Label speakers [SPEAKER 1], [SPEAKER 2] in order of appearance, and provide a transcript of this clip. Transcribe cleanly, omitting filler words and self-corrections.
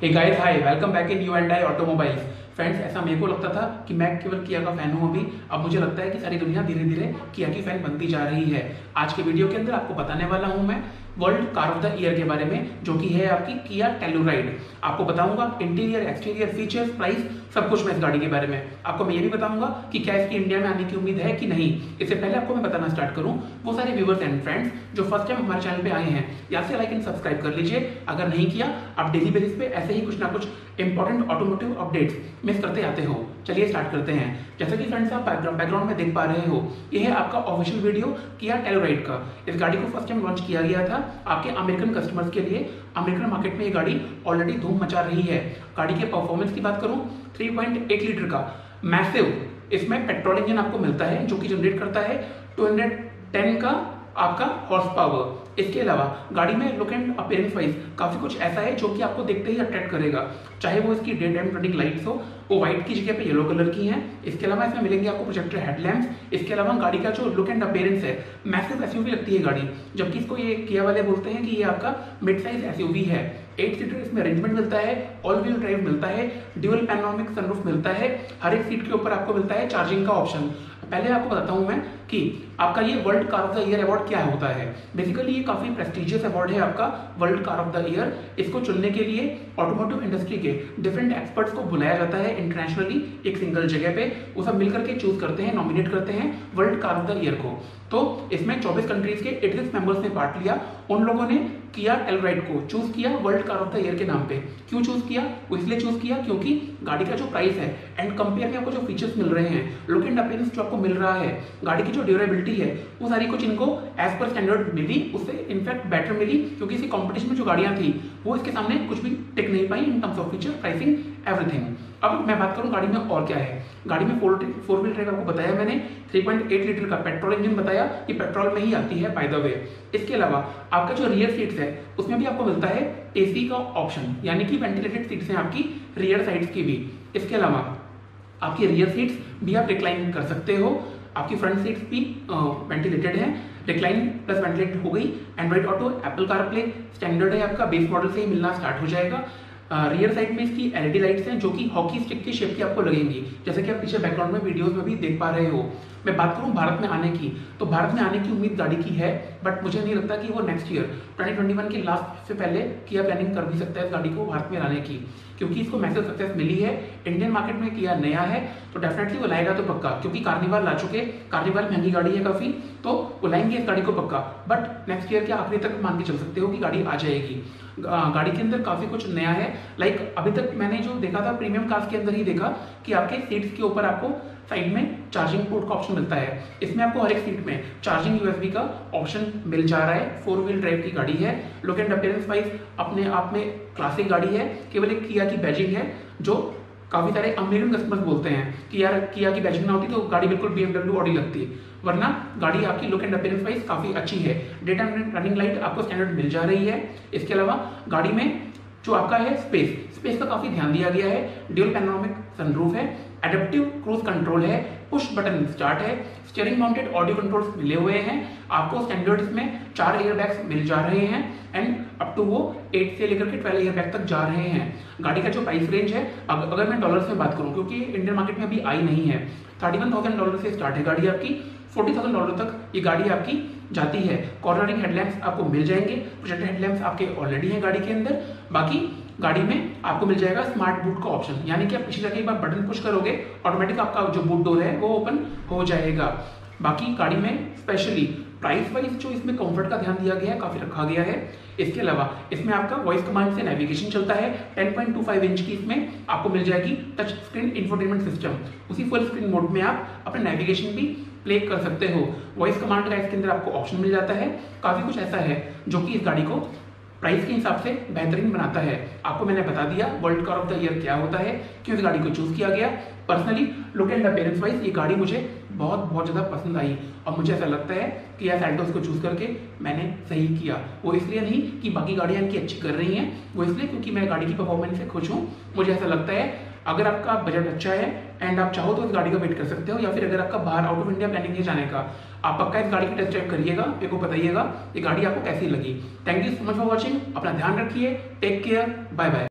[SPEAKER 1] Hey guys, hi, welcome back in U&I automobiles. Friends, ऐसा मेरे को लगता था कि मैं केवल किया का फैन हूं अभी। अब मुझे लगता है कि सारी दुनिया धीरे धीरे किया की फैन बनती जा रही है। आज के वीडियो के अंदर आपको बताने वाला हूं मैं world car of the year के बारे में, जो कि है आपकी किया टेलुराइड। आपको बताऊंगा इंटीरियर, एक्सटीरियर, फीचर्स, प्राइस, सब कुछ मैं इस गाड़ी के बारे में। आपको मैं ये भी बताऊंगा कि क्या इसकी इंडिया में आने की उम्मीद है कि नहीं। इससे पहले आपको मैं बताना स्टार्ट करूं, वो सारे व्यूअर्स एंड फ्रेंड्स जो फर्स्ट टाइम हमारे चैनल पे आए हैं, यहाँ से लाइक एंड सब्सक्राइब कर लीजिए। अगर नहीं किया, आप डेली बेसिस पे ऐसे ही कुछ ना कुछ इंपॉर्टेंट ऑटोमोटिव अपडेट्स मिस करते आते हो। चलिए स्टार्ट करते हैं। जैसे कि फ्रेंड्स आप बैकग्राउंड में देख पा रहे हो, ये है आपका ऑफिशियल वीडियो किया टेलुराइड का। इस गाड़ी को फर्स्ट टाइम लॉन्च किया गया था आपके अमेरिकन कस्टमर्स के लिए। अमेरिकन मार्केट में ये गाड़ी ऑलरेडी धूम मचा रही है। गाड़ी के परफॉर्मेंस की बात करूं, 3.8 लीटर का मैसिव इसमें पेट्रोल इंजन आपको मिलता है, जो कि जनरेट करता है 210 का आपका हॉर्स पावर। इसके अलावा गाड़ी में लुक एंड अपीयरेंस वाइज काफी कुछ ऐसा है जो कि आपको देखते ही अट्रैक्ट करेगा। चाहे वो इसकी डे टाइम रनिंग लाइट्स हो, वो व्हाइट की जगह पे येलो कलर की हैं। इसके अलावा इसमें मिलेंगे आपको प्रोजेक्टर हेडलैम्प्स। इसके अलावा गाड़ी का जो लुक एंड अपीयरेंस है, मैसिव एसयूवी लगती है गाड़ी, जबकि इसको ये किया वाले बोलते हैं कि ये आपका मिड साइज एसयूवी है। 8 सीटर इसमें अरेंजमेंट मिलता है, ऑल व्हील ड्राइव मिलता है, ड्यूअल पैनोरामिक सनरूफ मिलता है। हर एक सीट के ऊपर आपको मिलता है चार्जिंग का ऑप्शन। पहले आपको बताता हूं मैं कि आपका ये world car of the year award क्या होता है। बेसिकली ये काफी प्रेस्टिजियस अवार्ड है आपका world car of the year. इसको चुनने के लिए ऑटोमोटिव इंडस्ट्री के डिफरेंट एक्सपर्ट्स को बुलाया जाता है इंटरनेशनली एक सिंगल जगह पे। वो सब मिलकर के चूज करते हैं, नॉमिनेट करते हैं world car of the year को। तो इसमें 24 कंट्रीज के 86 मेंबर्स ने पार्ट लिया। उन लोगों ने किया टेलुराइड को चूज किया world car of the year के नाम पे। क्यों चूज किया? वो इसलिए चूज किया क्योंकि गाड़ी का जो प्राइस है एंड कंपेयर में आपको जो फीचर्स मिल रहे हैं, लुक एंड अपीयरेंस जो आपको मिल रहा है, गाड़ी की जो ड्यूरेबिलिटी है, वो सारी कुछ इनको एज पर स्टैंडर्ड मिली, उससे इनफैक्ट बेटर मिली। क्योंकि इसी कंपटीशन में जो गाड़ियां थी वो इसके सामने कुछ भी टिक नहीं पाई in terms of feature, pricing, everything. अब मैं बात करूं गाड़ी में और क्या है। गाड़ी में फोर व्हील ड्राइव आपको बताया मैंने, 3.8 लीटर का पेट्रोल इंजन बताया, ये पेट्रोल में ही आती है बाय द वे। इसके अलावा आपका जो रियर सीट्स है उसमें भी आपको मिलता है एसी का ऑप्शन, यानी कि वेंटिलेटेड सीट्स हैं आपकी रियर साइड्स की भी। इसके अलावा आपकी रियर सीट्स भी आप रिक्लाइन कर सकते हो। आपकी फ्रंट सीट्स भी वेंटिलेटेड हैं। रिक्लाइन प्लस वेंटिलेटेड हो गई। Android auto, Apple CarPlay standard है आपका, बेस मॉडल से ही मिलना स्टार्ट हो जाएगा। रियर साइड में इसकी एलईडी लाइट्स हैं जो कि हॉकी स्टिक की शेप की आपको लगेंगी, जैसे कि आप पीछे बैकग्राउंड में वीडियोस में भी देख पा रहे हो। मैं बात करूं भारत में आने की, तो भारत में आने की उम्मीद गाड़ी की है, बट मुझे नहीं लगता कि वो नेक्स्ट ईयर 2021 की लास्ट से पहले किया प्लानिंग कर भी सकता है इस गाड़ी को भारत में लाने की, क्योंकि इसको मैसिव सक्सेस मिली है। इंडियन मार्केट में किया नया है तो डेफिनेटली वो लाएगा तो पक्का, क्योंकि कार्निवाल ला चुके। कार्निवाल महंगी गाड़ी है काफी, तो वो लाएंगे इस गाड़ी को पक्का। बट नेक्स्ट ईयर के आखिरी तक मान के चल सकते हो कि गाड़ी आ जाएगी। गाड़ी के अंदर काफी कुछ नया है। लाइक अभी तक मैंने जो देखा था प्रीमियम कार्स के अंदर ही देखा कि आपके सीट्स के ऊपर आपको साइड में चार्जिंग पोर्ट का ऑप्शन मिलता है। इसमें आपको हर एक सीट में चार्जिंग यूएसबी का ऑप्शन मिल जा रहा है। 4 व्हील ड्राइव की गाड़ी है। लुक एंड अपीयरेंस वाइज अपने आप में क्लासिक गाड़ी है। केवल एक किया की बैजिंग है, जो काफी सारे अमेरिकन कस्टमर्स बोलते हैं कि यार किया की बैजिंग ना होती तो गाड़ी बिल्कुल BMW ऑडी लगती है, वरना गाड़ी आपकी लुक एंड अपीयरेंस वाइज काफी अच्छी है। डे टाइम रनिंग लाइट आपको स्टैंडर्ड मिल जा रही है। इसके अलावा गाड़ी में जो आपका है स्पेस का काफी ध्यान दिया गया है। ड्यूल पैनोरामिक सनरूफ है, एडेप्टिव क्रूज कंट्रोल है, पुश बटन स्टार्ट है, स्टीयरिंग माउंटेड ऑडियो कंट्रोल्स मिले हुए हैं। आपको स्टैंडर्ड्स में 4 एयरबैग्स मिल जा रहे हैं एंड अप टू वो 8 से लेकर के 12 एयरबैग तक जा रहे हैं। गाड़ी का जो प्राइस रेंज है, अगर मैं डॉलर्स में बात करूं, क्योंकि इंडियन मार्केट में अभी आई नहीं है, $31,000 से स्टार्ट है गाड़ी आपकी। $40,000 तक ये गाड़ी आपकी जाती है। कॉर्नरिंग हेडलैम्प्स आपको मिल जाएंगे, प्रोजेक्टर हेडलैम्प्स आपके ऑलरेडी हैं गाड़ी के अंदर। बाकी गाड़ी में आपको मिल जाएगा स्मार्ट बूट का ऑप्शन, यानी कि आप पीछे जाके एक बार बटन पुश करोगे, ऑटोमेटिक आपका जो बूट डोर है वो ओपन हो जाएगा। बाकी गाड़ी में स्पेशली प्राइस वाइज जो इसमें कंफर्ट का ध्यान दिया गया है, काफी रखा गया है। इसके अलावा इसमें आपका वॉइस कमांड से नेविगेशन चलता है। 10.25 इंच की इसमें आपको मिल जाएगी टच स्क्रीन इंफोटेनमेंट सिस्टम। उसी फुल स्क्रीन मोड में आप अपना नेविगेशन भी प्ले कर सकते हो। वॉइस कमांड का इसके अंदर आपको ऑप्शन मिल जाता है। काफी कुछ ऐसा है जो कि इस गाड़ी को प्राइस के हिसाब से बेहतरीन बनाता है। आपको मैंने बता दिया world car of the year क्या होता है, क्यों इस गाड़ी को चूज किया गया। Personally look and appearance wise ये गाड़ी मुझे बहुत ज्यादा पसंद आई और मुझे ऐसा लगता है कि यार सैल्टोस को चूज करके मैंने सही किया। वो इसलिए नहीं कि बाकी गाड़ियां इनकी अच्छी कर रही हैं, वो इसलिए क्योंकि मैं गाड़ी की परफॉर्मेंस से खुश हूँ। मुझे ऐसा लगता है अगर आपका बजट अच्छा है एंड आप चाहो तो इस गाड़ी का वेट कर सकते हो, या फिर अगर आपका बाहर आउट ऑफ इंडिया प्लानिंग है जाने का, आप पक्का इस गाड़ी की टेस्ट ड्राइव करिएगा, मेरे को बताइएगा ये गाड़ी आपको कैसी लगी। Thank you so much for watching. अपना ध्यान रखिए, टेक केयर, बाय बाय।